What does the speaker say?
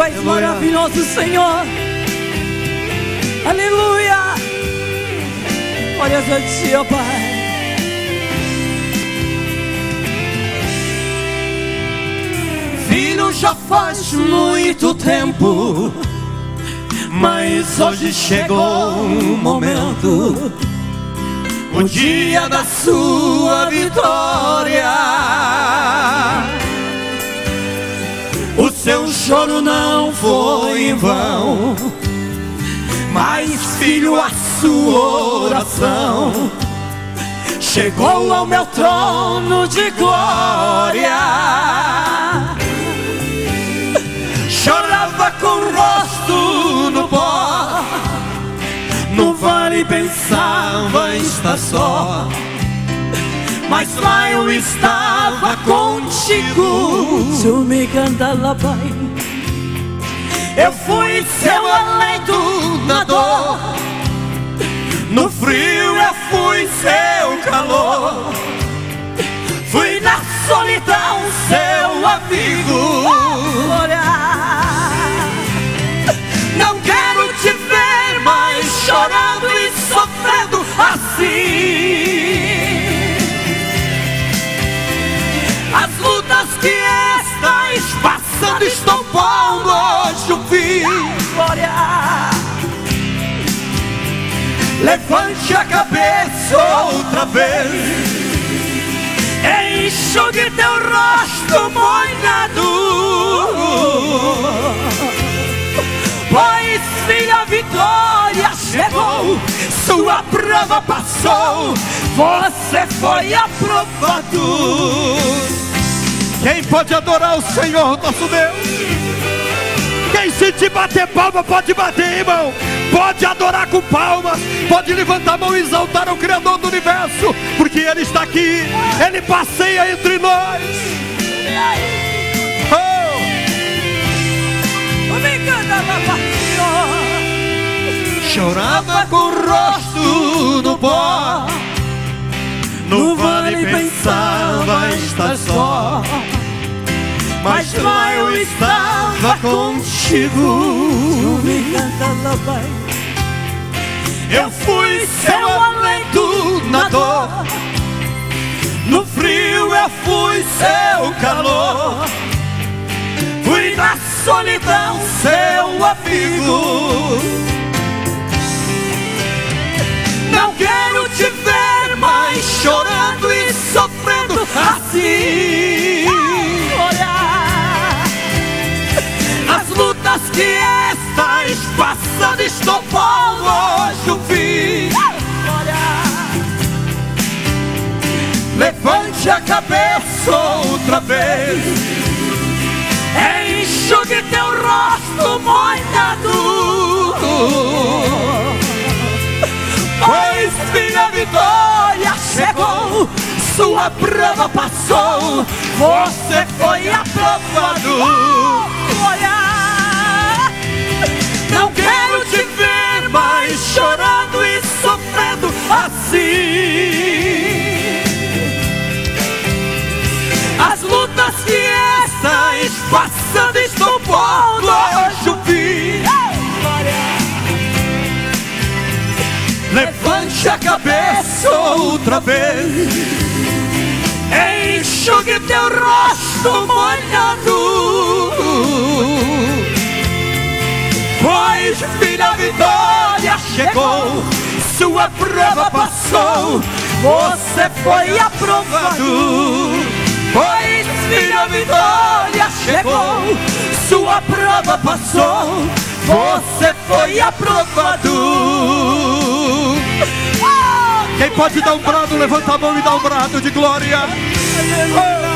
Tu és maravilhoso, Senhor. Aleluia. Glórias a Ti, ó Pai. Filho, já faz muito tempo, mas hoje chegou o momento, o dia da sua vitória. O seu choro não foi em vão, mas, filho, a sua oração chegou ao meu trono de glória. Chorava com o rosto no pó, no vale pensava estar só, mas lá eu estava contigo. Tu me canta lá, Pai. Eu fui seu alento na dor, no frio eu fui seu calor, fui na solidão seu amigo. Não quero te ver mais chorando e sofrendo assim. As lutas que estás passando estão pondo hoje o fim. Glória. Levante a cabeça outra vez, enxugue teu rosto molhado, pois, filha, a vitória chegou, sua prova passou, você foi aprovado. Quem pode adorar o Senhor nosso Deus? Quem sentir bater palma pode bater, irmão. Pode adorar com palmas, pode levantar a mão e exaltar o Criador do Universo, porque Ele está aqui, Ele passeia entre nós. Chorava com o rosto no pó, no vale pensava estar só, mas lá eu estava contigo. Eu fui seu alento na dor, no frio eu fui seu calor, fui na solidão seu amigo. Não quero te ver mais chorando e sofrendo assim. As lutas que estás passando estão pondo hoje o fim. Levante a cabeça outra vez, enxugue teu rosto molhado, pois, filha, a vitória chegou, sua prova passou, você foi aprovado. Não quero te ver mais chorando e sofrendo assim. As lutas que estás passando estão pondo hoje o fim. Levante a cabeça outra vez, enxugue teu rosto molhado, pois, filha, a vitória chegou, sua prova passou, você foi aprovado. Pois, filha, a vitória chegou, sua prova passou, você foi aprovado. Quem pode dar um brado, levanta a mão e dá um brado de glória.